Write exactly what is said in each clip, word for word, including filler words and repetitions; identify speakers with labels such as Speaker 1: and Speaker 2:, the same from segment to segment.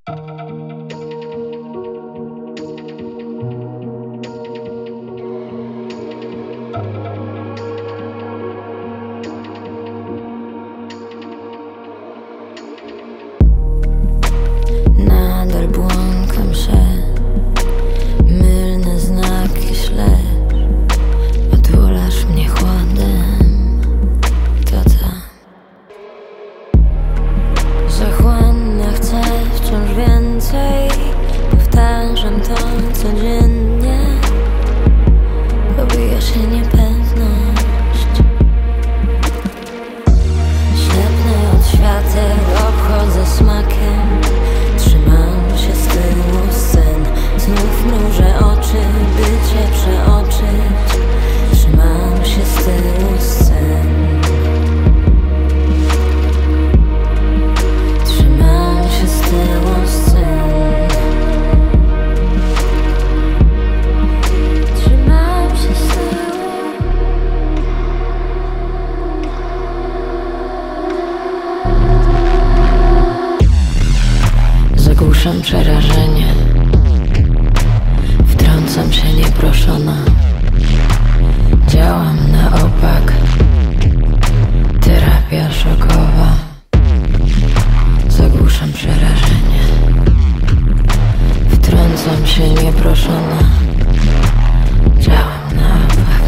Speaker 1: Nadal błąkam się, mylne znaki śledź. Otulasz mnie chłodem, to ta zachłanna chcę wciąż więcej. Powtarzam to codziennie. Pobija się niepewność. Ślepnę od świateł, obchodzę smakiem. Trzymam się z tyłu scen. Znów mrużę oczy, by cię przeoczyć. Trzymam się z tyłu scen. Trzymam się z tyłu scen. Trzymam się z tyłu. Zagłuszam przerażenie. Wtrącam się nieproszona. Działam na opak. Terapia szokowa. Zagłuszam przerażenie. Wtrącam się nieproszona. Działam na opak.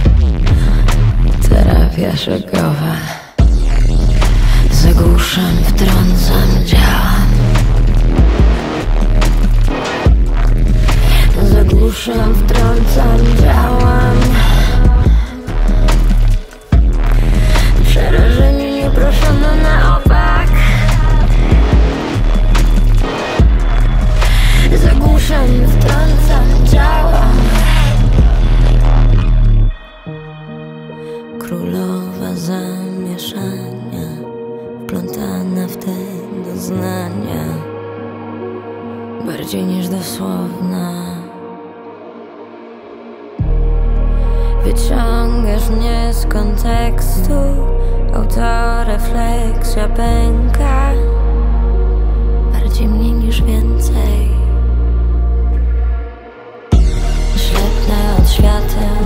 Speaker 1: Terapia szokowa. Zagłuszam, wtrącam, działam. Zagłuszam, wtrącam, działam. Przerażenie nieproszone na opak. Zagłuszam, wtrącam, działam. Królowa zamieszania, wplątana w te doznania, bardziej niż dosłowna. Wyciągasz mnie z kontekstu, autorefleksja pęka. Bardziej mniej niż więcej. Ślepnę od świateł,